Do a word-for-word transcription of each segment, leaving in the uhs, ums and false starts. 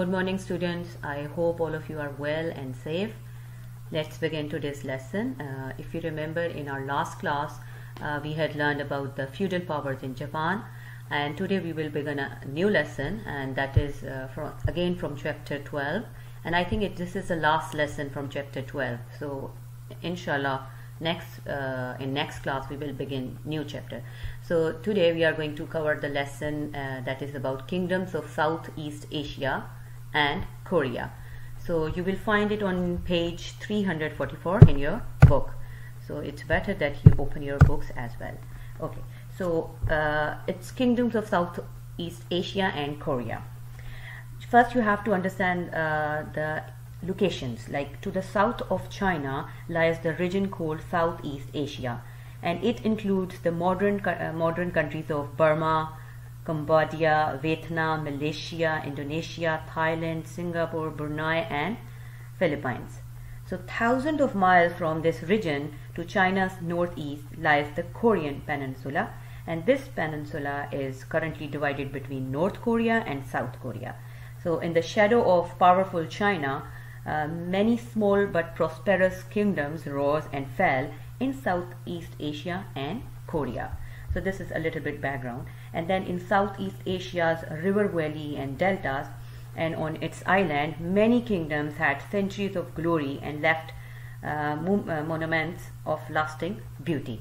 Good morning, students. I hope all of you are well and safe. Let's begin today's lesson. Uh, if you remember, in our last class, uh, we had learned about the feudal powers in Japan, and today we will begin a new lesson, and that is uh, from again from chapter twelve. And I think it, this is the last lesson from chapter twelve. So, inshallah, next uh, in next class we will begin new chapter. So today we are going to cover the lesson uh, that is about kingdoms of Southeast Asia and Korea. So you will find it on page three hundred forty-four in your book. So it's better that you open your books as well. Okay, so uh, it's kingdoms of Southeast Asia and Korea. First you have to understand uh, the locations. Like, to the south of China lies the region called Southeast Asia, and it includes the modern uh, modern countries of Burma, Cambodia, Vietnam, Malaysia, Indonesia, Thailand, Singapore, Brunei and Philippines. So thousands of miles from this region to China's northeast lies the Korean Peninsula, and this peninsula is currently divided between North Korea and South Korea. So in the shadow of powerful China, uh, many small but prosperous kingdoms rose and fell in Southeast Asia and Korea. So this is a little bit background. And then in Southeast Asia's river valley and deltas and on its island, many kingdoms had centuries of glory and left uh, mo uh, monuments of lasting beauty.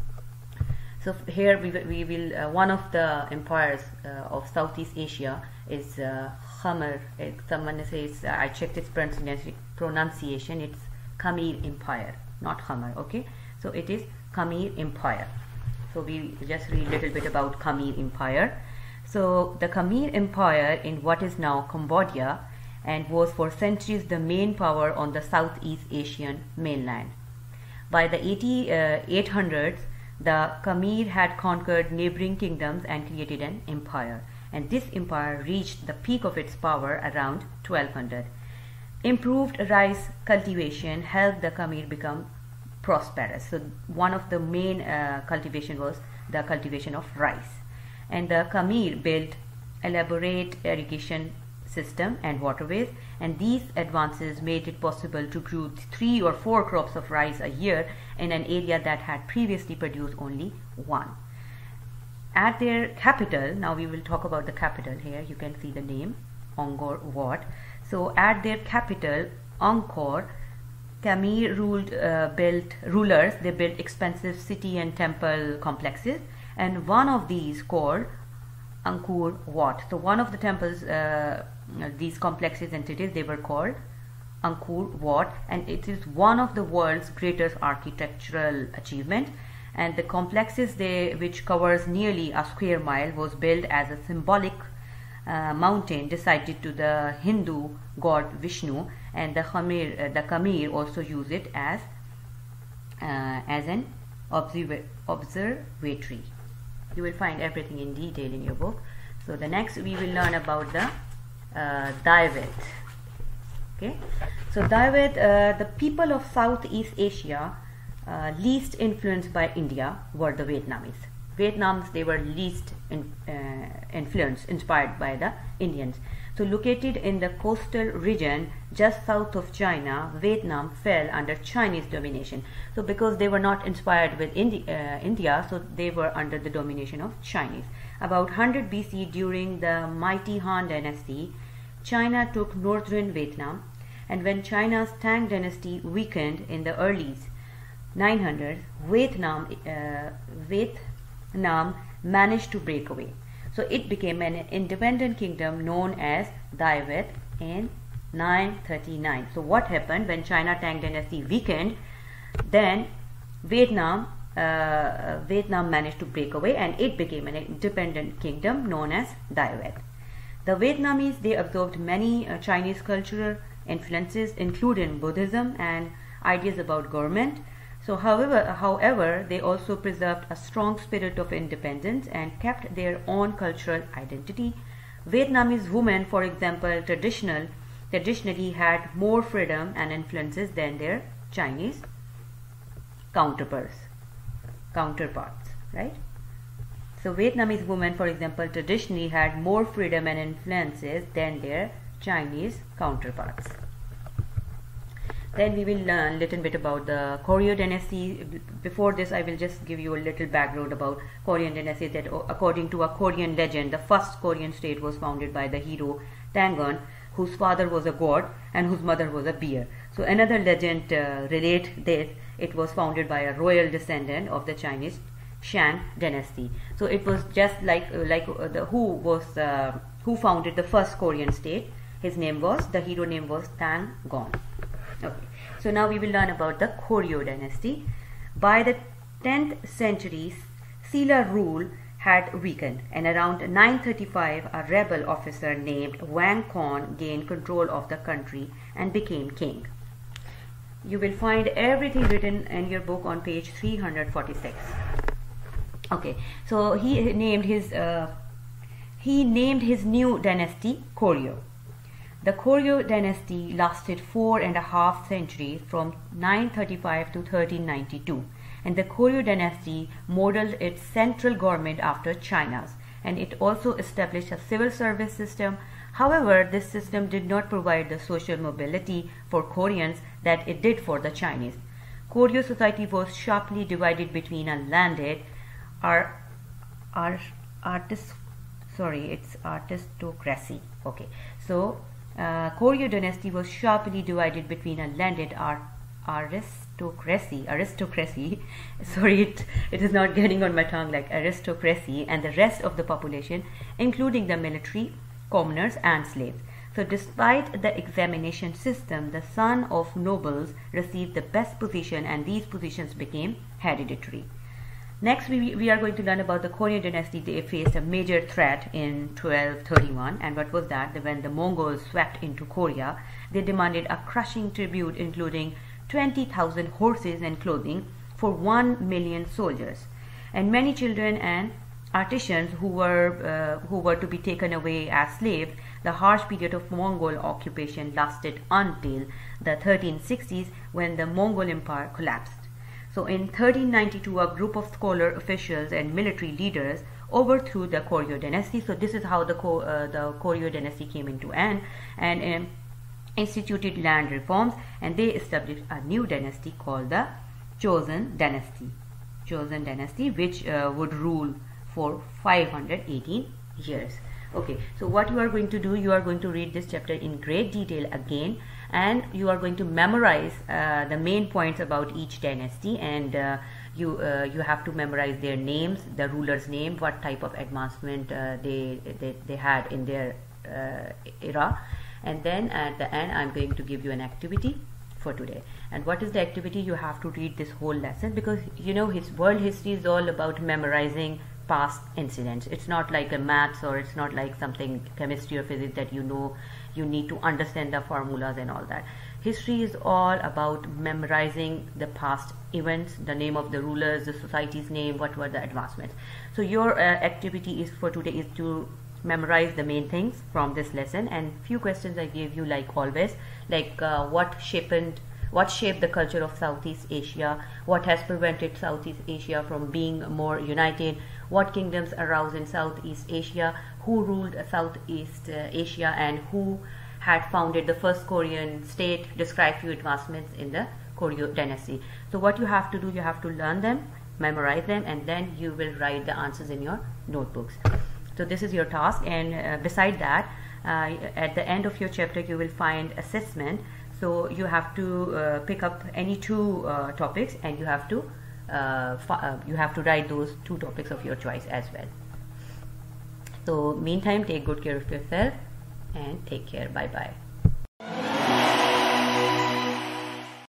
So here we, we will, uh, one of the empires uh, of Southeast Asia is uh, Khmer. Someone says, uh, I checked its pronunciation, it's Khmer Empire, not Khmer, okay? So it is Khmer Empire. So we just read a little bit about Khmer Empire. So the Khmer Empire in what is now Cambodia, and was for centuries the main power on the Southeast Asian mainland. By the eight hundreds, the Khmer had conquered neighboring kingdoms and created an empire. And this empire reached the peak of its power around twelve hundred. Improved rice cultivation helped the Khmer become prosperous. So one of the main uh, cultivation was the cultivation of rice, and the Khmer built elaborate irrigation system and waterways, and these advances made it possible to grow three or four crops of rice a year in an area that had previously produced only one. At their capital, now we will talk about the capital here, you can see the name, Angkor Wat. So at their capital, Angkor, Khmer ruled, uh, built rulers, they built expensive city and temple complexes, and one of these called Angkor Wat. So one of the temples, uh, these complexes and cities, they were called Angkor Wat, and it is one of the world's greatest architectural achievement. And the complexes, they, which covers nearly a square mile, was built as a symbolic uh, mountain dedicated to the Hindu god Vishnu, and the Khmer, uh, the Khmer also use it as uh, as an observa observatory. You will find everything in detail in your book. So the next we will learn about the uh, Daewit. Okay, so Daewit, uh, the people of Southeast Asia uh, least influenced by India were the Vietnamese. Vietnams, they were least in, uh, influenced, inspired by the Indians. So located in the coastal region just south of China, Vietnam fell under Chinese domination. So because they were not inspired with Indi uh, India, so they were under the domination of Chinese. About one hundred B C, during the mighty Han dynasty, China took northern Vietnam, and when China's Tang dynasty weakened in the early nine hundreds, Vietnam, uh, Vietnam managed to break away. So it became an independent kingdom known as Daewit in nine thirty-nine. So what happened when China Tang dynasty weakened? Then Vietnam, uh, Vietnam managed to break away, and it became an independent kingdom known as Daewit. The Vietnamese, they absorbed many uh, Chinese cultural influences, including Buddhism and ideas about government. So however, however, they also preserved a strong spirit of independence and kept their own cultural identity. Vietnamese women, for example, traditional, traditionally had more freedom and influences than their Chinese counterparts, counterparts, right? So Vietnamese women, for example, traditionally had more freedom and influences than their Chinese counterparts. Then we will learn a little bit about the Koryo dynasty. Before this, I will just give you a little background about Korean dynasty. That according to a Korean legend, the first Korean state was founded by the hero Tangon, whose father was a god and whose mother was a bear. So another legend uh, relate this. It was founded by a royal descendant of the Chinese Shang dynasty. So it was just like uh, like uh, the who was uh, who founded the first Korean state. His name was, the hero name was Tangon. Okay, so now we will learn about the Koryo dynasty. By the tenth century, Silla rule had weakened, and around nine thirty-five, a rebel officer named Wang Kong gained control of the country and became king. You will find everything written in your book on page three hundred forty-six. Okay, so he named his uh, he named his new dynasty Koryo. The Koryo dynasty lasted four and a half centuries, from nine thirty-five to thirteen ninety-two, and the Koryo dynasty modeled its central government after China's, and it also established a civil service system. However, this system did not provide the social mobility for Koreans that it did for the Chinese. Koryo society was sharply divided between a landed ar, ar, artist, sorry, it's aristocracy. Okay, so Uh, Koryo dynasty was sharply divided between a landed ar aristocracy, aristocracy, sorry, it, it is not getting on my tongue, like aristocracy, and the rest of the population, including the military, commoners, and slaves. So despite the examination system, the son of nobles received the best position, and these positions became hereditary. Next, we, we are going to learn about the Korean dynasty. They faced a major threat in twelve thirty-one, and what was that? When the Mongols swept into Korea, they demanded a crushing tribute, including twenty thousand horses and clothing for one million soldiers, and many children and artisans who were uh, who were to be taken away as slaves. The harsh period of Mongol occupation lasted until the thirteen sixties, when the Mongol Empire collapsed. So in thirteen ninety-two, a group of scholar officials and military leaders overthrew the Koryo dynasty. So this is how the Ko uh, the Koryo dynasty came into end, and um, instituted land reforms, and they established a new dynasty called the Joseon dynasty. Joseon dynasty, which uh, would rule for five hundred eighteen years. Okay, so what you are going to do, you are going to read this chapter in great detail again, and you are going to memorize uh, the main points about each dynasty, and uh, you uh, you have to memorize their names, the ruler's name, what type of advancement uh, they, they they had in their uh, era, and then at the end I'm going to give you an activity for today. And what is the activity? You have to read this whole lesson, because you know his world history is all about memorizing past incidents. It's not like a maths, or it's not like something chemistry or physics that you know you need to understand the formulas and all that. History is all about memorizing the past events, the name of the rulers, the society's name, what were the advancements. So your uh, activity is for today is to memorize the main things from this lesson, and few questions I gave you, like always, like uh, what shaped what shaped the culture of Southeast Asia, what has prevented Southeast Asia from being more united, what kingdoms arose in Southeast Asia, who ruled Southeast uh, Asia, and who had founded the first Korean state. Describe few advancements in the Koryo dynasty. So what you have to do, you have to learn them, memorize them, and then you will write the answers in your notebooks. So this is your task, and uh, beside that, uh, at the end of your chapter you will find assessment. So you have to uh, pick up any two uh, topics, and you have to uh, uh, you have to write those two topics of your choice as well. So meantime, take good care of yourself and take care. Bye bye.